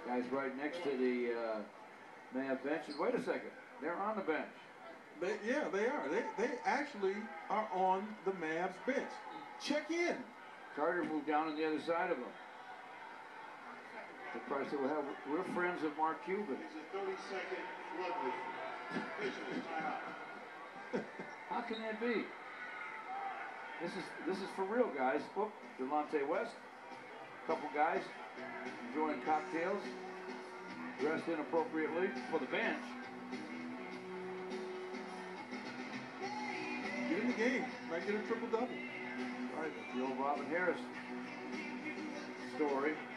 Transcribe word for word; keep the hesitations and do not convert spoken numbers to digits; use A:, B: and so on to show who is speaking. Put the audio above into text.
A: Guys right next to the uh, Mavs bench. And wait a second, they're on the bench.
B: They, yeah, they are. They, they actually are on the Mavs bench. Check in.
A: Carter moved down on the other side of them. The price that we have, we're friends of Mark Cuban.
C: It's a thirty-second flood visual timeout.
A: How can that be? This is this is for real, guys. Whoop, Delonte West, a couple guys enjoying cocktails, dressed inappropriately for the bench.
B: Get in the game. Might get a triple double.
A: All right, the old Robin Harris story.